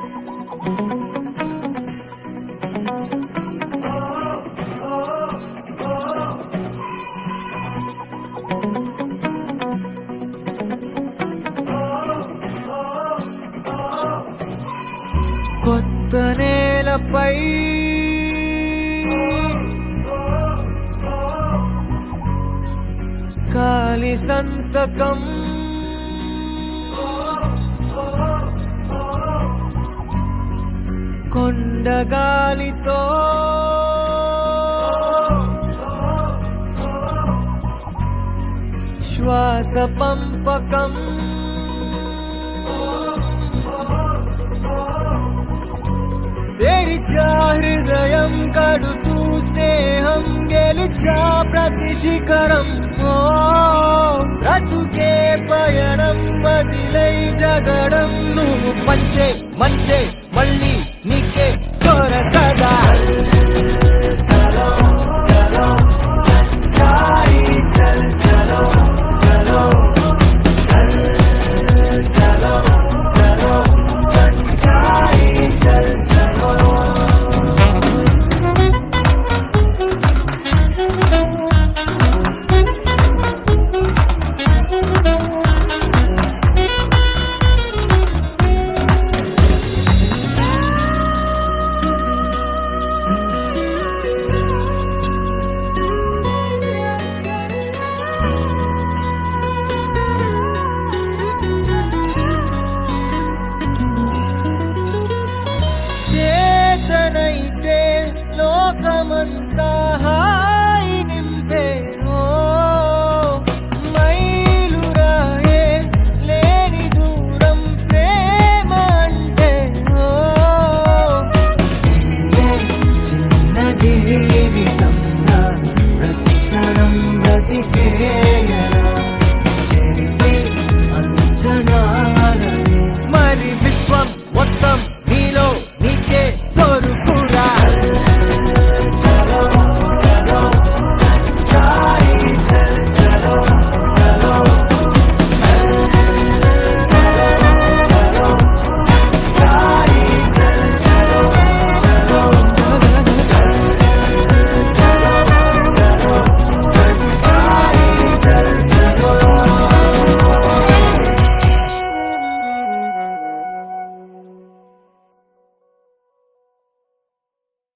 కొత్త నేలపై కాలి సంతకం కొండగాలితో శ్వాస పంపకం తెరిచా హృదయం కడుతూ స్నేహం గెలిచా ప్రతి శిఖరం బ్రతుకే పయనం వదిలై జగడం నువ్వు పంచే మంచే మళ్ళీ నీకే కొరకదా చలో చలో సంచారి చల్ చలో చలో చలో చలో సంచారి చల్ చలో లోకమంతా